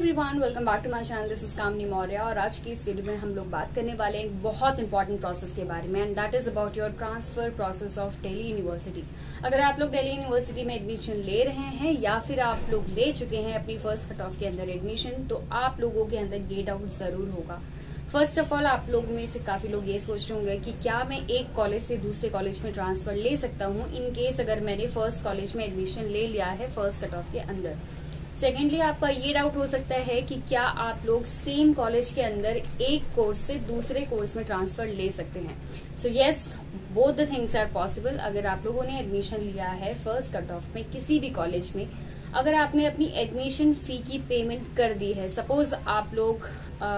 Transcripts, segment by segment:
Everyone, welcome back to my channel. This is Kamini Maurya और आज की इस वीडियो में हम लोग बात करने वाले हैं एक बहुत इंपॉर्टेंट प्रोसेस के बारे में, and that is about your transfer process of Delhi University. अगर आप लोग दिल्ली यूनिवर्सिटी में एडमिशन ले रहे हैं या फिर आप लोग ले चुके हैं अपनी फर्स्ट कट ऑफ के अंदर एडमिशन, तो आप लोगों के अंदर ये डाउट जरूर होगा। फर्स्ट ऑफ ऑल, आप लोग में से काफी लोग ये सोच रहे होंगे कि क्या मैं एक कॉलेज से दूसरे कॉलेज में ट्रांसफर ले सकता हूँ इन केस अगर मैंने फर्स्ट कॉलेज में एडमिशन ले लिया है फर्स्ट कट ऑफ के अंदर। सेकेंडली, आपका ये डाउट हो सकता है कि क्या आप लोग सेम कॉलेज के अंदर एक कोर्स से दूसरे कोर्स में ट्रांसफर ले सकते हैं। So yes, both the things are possible. अगर आप लोगों ने एडमिशन लिया है फर्स्ट कट ऑफ में किसी भी कॉलेज में, अगर आपने अपनी एडमिशन फी की पेमेंट कर दी है, सपोज आप लोग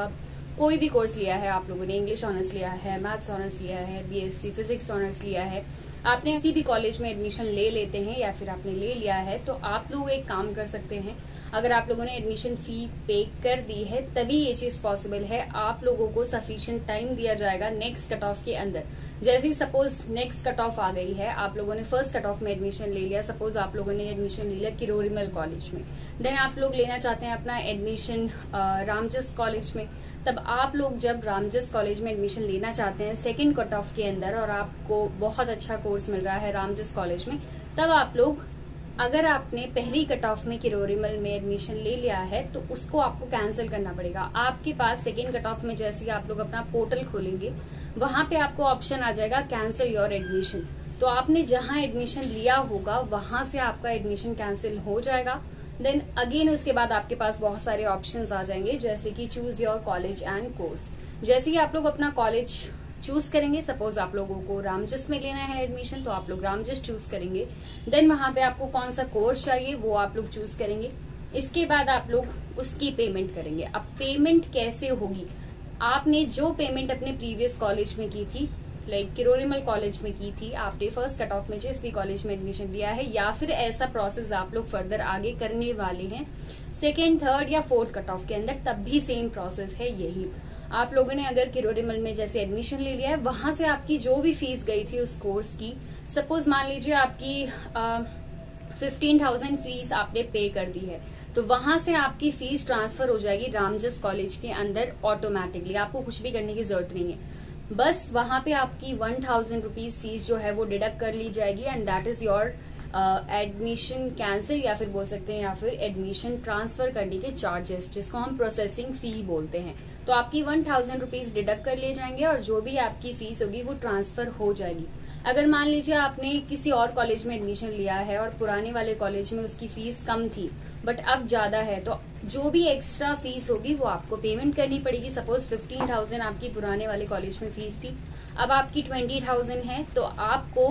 कोई भी कोर्स लिया है, आप लोगों ने इंग्लिश ऑनर्स लिया है, मैथ्स ऑनर्स लिया है, बीएससी फिजिक्स ऑनर्स लिया है, आपने किसी भी कॉलेज में एडमिशन ले लेते हैं या फिर आपने ले लिया है, तो आप लोग एक काम कर सकते हैं। अगर आप लोगों ने एडमिशन फी पे कर दी है तभी ये चीज पॉसिबल है। आप लोगों को सफिशिएंट टाइम दिया जाएगा नेक्स्ट कट ऑफ के अंदर। जैसे ही सपोज नेक्स्ट कट ऑफ आ गई है, आप लोगों ने फर्स्ट कट ऑफ में एडमिशन ले लिया, सपोज आप लोगों ने एडमिशन ले लिया किरोरीमल कॉलेज में, देन आप लोग लेना चाहते हैं अपना एडमिशन रामजस कॉलेज में। तब आप लोग जब रामजस कॉलेज में एडमिशन लेना चाहते हैं सेकेंड कट ऑफ के अंदर और आपको बहुत अच्छा कोर्स मिल रहा है रामजस कॉलेज में, तब आप लोग, अगर आपने पहली कट ऑफ में किरोरीमल में एडमिशन ले लिया है तो उसको आपको कैंसिल करना पड़ेगा। आपके पास सेकेंड कट ऑफ में जैसे ही आप लोग अपना पोर्टल खोलेंगे, वहां पे आपको ऑप्शन आ जाएगा कैंसिल योर एडमिशन। तो आपने जहां एडमिशन लिया होगा वहां से आपका एडमिशन कैंसिल हो जाएगा। देन अगेन उसके बाद आपके पास बहुत सारे ऑप्शंस आ जाएंगे, जैसे कि choose your college and course. जैसे ही आप लोग अपना कॉलेज चूज करेंगे, सपोज आप लोगों को रामजस में लेना है एडमिशन, तो आप लोग रामजस चूज करेंगे। देन वहां पे आपको कौन सा कोर्स चाहिए वो आप लोग चूज करेंगे। इसके बाद आप लोग उसकी पेमेंट करेंगे। अब पेमेंट कैसे होगी? आपने जो पेमेंट अपने प्रीवियस कॉलेज में की थी, लाइक किरोरीमल कॉलेज में की थी, आपने फर्स्ट कट ऑफ में जिस भी कॉलेज में एडमिशन लिया है, या फिर ऐसा प्रोसेस आप लोग फर्दर आगे करने वाले हैं सेकेंड, थर्ड या फोर्थ कट ऑफ के अंदर, तब भी सेम प्रोसेस है यही। आप लोगों ने अगर किरोरीमल में जैसे एडमिशन ले लिया है, वहां से आपकी जो भी फीस गई थी उस कोर्स की, सपोज मान लीजिए आपकी 15,000 फीस आपने पे कर दी है, तो वहां से आपकी फीस ट्रांसफर हो जाएगी रामजस कॉलेज के अंदर ऑटोमेटिकली। आपको कुछ भी करने की जरूरत नहीं है, बस वहां पे आपकी 1,000 रुपीज फीस जो है वो डिडक्ट कर ली जाएगी, and that is your admission cancel, या फिर बोल सकते हैं या फिर एडमिशन ट्रांसफर करने के चार्जेस, जिसको हम प्रोसेसिंग फी बोलते हैं। तो आपकी 1,000 रुपीज डिडक्ट कर लिए जाएंगे और जो भी आपकी फीस होगी वो ट्रांसफर हो जाएगी। अगर मान लीजिए आपने किसी और कॉलेज में एडमिशन लिया है और पुराने वाले कॉलेज में उसकी फीस कम थी बट अब ज्यादा है, तो जो भी एक्स्ट्रा फीस होगी वो आपको पेमेंट करनी पड़ेगी। सपोज 15,000 आपकी पुराने वाले कॉलेज में फीस थी, अब आपकी 20,000 है, तो आपको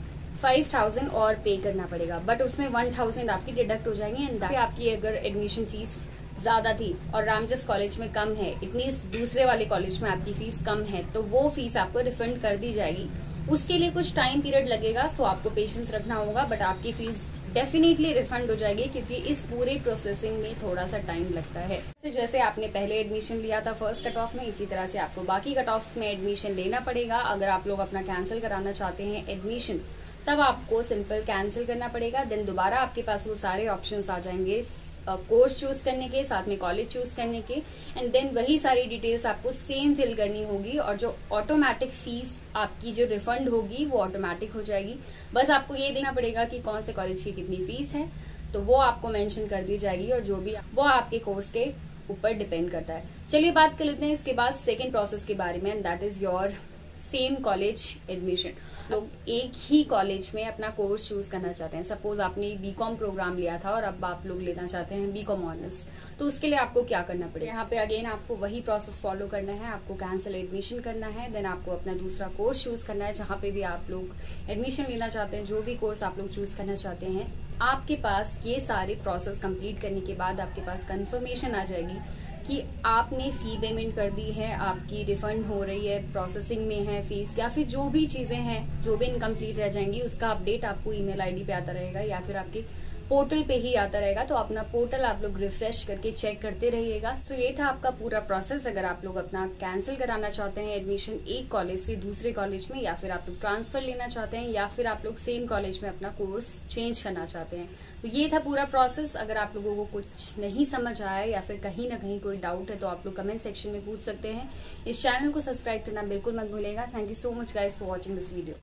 5,000 और पे करना पड़ेगा, बट उसमें 1,000 आपकी डिडक्ट हो जाएंगे। एंड आपकी अगर एडमिशन फीस ज्यादा थी और रामजस कॉलेज में कम है, इट मीन्स दूसरे वाले कॉलेज में आपकी फीस कम है, तो वो फीस आपको रिफंड कर दी जाएगी। उसके लिए कुछ टाइम पीरियड लगेगा, सो आपको पेशेंस रखना होगा, बट आपकी फीस डेफिनेटली रिफंड हो जाएगी, क्योंकि इस पूरे प्रोसेसिंग में थोड़ा सा टाइम लगता है। जैसे आपने पहले एडमिशन लिया था फर्स्ट कट ऑफ में, इसी तरह से आपको बाकी कट ऑफ में एडमिशन लेना पड़ेगा। अगर आप लोग अपना कैंसिल कराना चाहते हैं एडमिशन, तब आपको सिंपल कैंसिल करना पड़ेगा। देन दोबारा आपके पास वो सारे ऑप्शंस आ जाएंगे कोर्स चूज करने के, साथ में कॉलेज चूज करने के, एंड देन वही सारी डिटेल्स आपको सेम फिल करनी होगी, और जो ऑटोमेटिक फीस आपकी जो रिफंड होगी वो ऑटोमेटिक हो जाएगी। बस आपको ये देखना पड़ेगा कि कौन से कॉलेज की कितनी फीस है, तो वो आपको मेंशन कर दी जाएगी, और जो भी वो आपके कोर्स के ऊपर डिपेंड करता है। चलिए बात कर लेते हैं इसके बाद सेकेंड प्रोसेस के बारे में, and that is your same college admission. लोग एक ही कॉलेज में अपना कोर्स चूज करना चाहते हैं। सपोज आपने बीकॉम प्रोग्राम लिया था और अब आप लोग लेना चाहते हैं बीकॉम ऑनर्स, तो उसके लिए आपको क्या करना पड़ेगा? यहाँ पे अगेन आपको वही प्रोसेस फॉलो करना है। आपको कैंसिल एडमिशन करना है, देन आपको अपना दूसरा कोर्स चूज करना है। जहाँ पे भी आप लोग एडमिशन लेना चाहते हैं, जो भी कोर्स आप लोग चूज करना चाहते हैं, आपके पास ये सारे प्रोसेस कंप्लीट करने के बाद आपके पास कंफर्मेशन आ जाएगी कि आपने फी पेमेंट कर दी है, आपकी रिफंड हो रही है, प्रोसेसिंग में है फीस, या फिर जो भी चीजें हैं जो भी इनकम्प्लीट रह जाएंगी उसका अपडेट आपको ईमेल आईडी पे आता रहेगा, या फिर आपके पोर्टल पे ही आता रहेगा, तो अपना पोर्टल आप लोग रिफ्रेश करके चेक करते रहिएगा। सो ये था आपका पूरा प्रोसेस। अगर आप लोग अपना कैंसिल कराना चाहते हैं एडमिशन एक कॉलेज से दूसरे कॉलेज में, या फिर आप लोग ट्रांसफर लेना चाहते हैं, या फिर आप लोग सेम कॉलेज में अपना कोर्स चेंज करना चाहते हैं, तो ये था पूरा प्रोसेस। अगर आप लोगों को कुछ नहीं समझ आया या फिर कहीं ना कहीं कोई डाउट है तो आप लोग कमेंट सेक्शन में पूछ सकते हैं। इस चैनल को सब्सक्राइब करना बिल्कुल मत भूलिएगा। Thank you so much guys for watching this video.